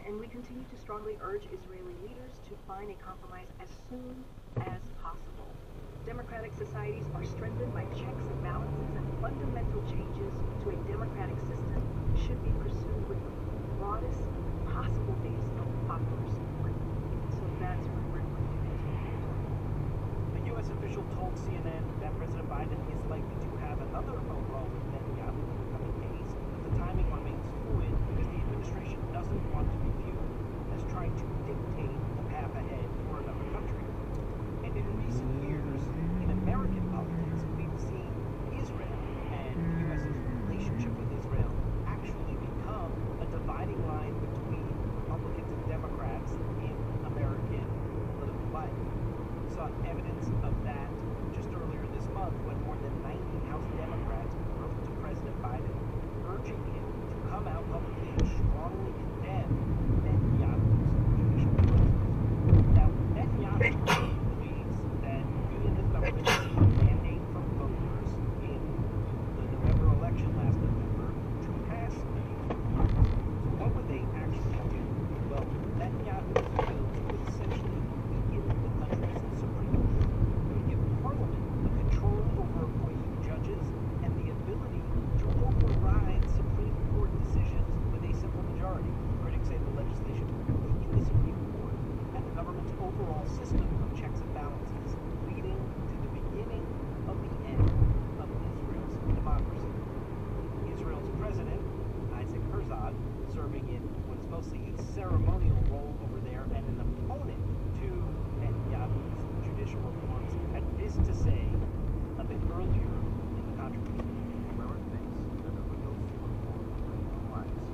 And we continue to strongly urge Israeli leaders to find a compromise as soon as possible. Democratic societies are strengthened by checks and balances, and fundamental changes to a democratic system should be pursued with the broadest possible base of popular support. So that's where we're going to continue. The U.S. official told CNN that President Biden is likely to have another phone call with Netanyahu in the coming days, but the timing remains fluid because the administration doesn't want to be viewed as trying to dictate the path ahead for another country. And in recent years, in American politics, we've seen Israel and the U.S.'s relationship with Israel actually become a dividing line between Republicans and Democrats in American political life. We saw evidence of that just earlier this month when more than 90 House Democrats wrote to President Biden urging him to come out publicly and strongly condemn Netanyahu's judicial proposals. Now, Netanyahu believes that he and his government received a mandate from voters in the November election last November to pass these proposals. So what would they actually do? Well, Netanyahu's bills would essentially weaken the country's Supreme Court. It would give Parliament the control over appointing judges and the ability to override Supreme Court decisions with a simple majority. Critics say the legislation would weaken the Supreme Court and the government's overall system of checks and balances, leading to the beginning of the end of Israel's democracy. Israel's president, Isaac Herzog, serving in what is mostly a ceremonial role over there and an opponent to Netanyahu's judicial reforms, had this to say a bit earlier in the controversy. Whoever thinks that the real reform applies is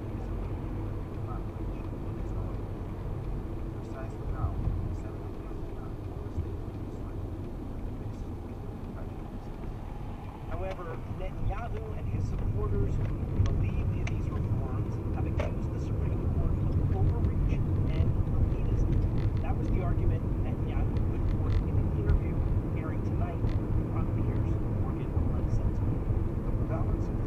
not preaching in its own. Precisely now, 7 years ago, the state of Israel faces weak prejudice. However, Netanyahu and his supporters who believe in these reforms have accused the Supreme Court of overreach and elitism. That was the argument Netanyahu put forth in an interview airing tonight on Piers Morgan Uncensored. The balance of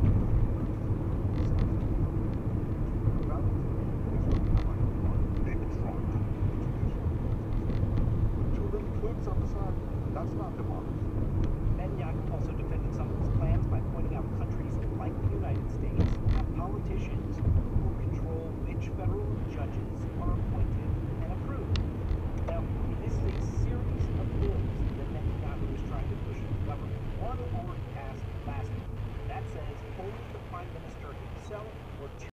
too many cliques on the side, that's not democracy. Netanyahu also defended some of his plans by pointing out countries like the United States have politicians who control which federal judges are appointed and approved. Now, this is a series of bills that Netanyahu is trying to push in the government. One already passed last week. That says only the prime minister himself or two